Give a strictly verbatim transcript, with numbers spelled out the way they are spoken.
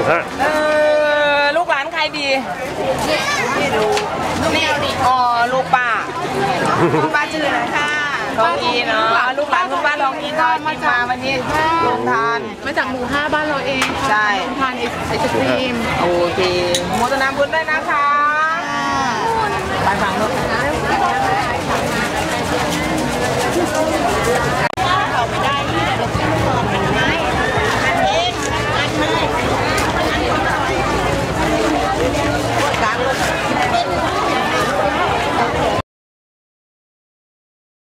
เออลูกหลานใครดีนี่อ๋อลูกป้าลูกป้าชื่ออะไรค่ะทองอีเนาะลูกหลานลูกป้าทองอีทอดมาจากวันนี้ลงทานมาจากหมู่ห้าบ้านเราเองใช่ลงทานไอศครีมโอเคโมทนาบุญด้วยนะคะไปฟังลูก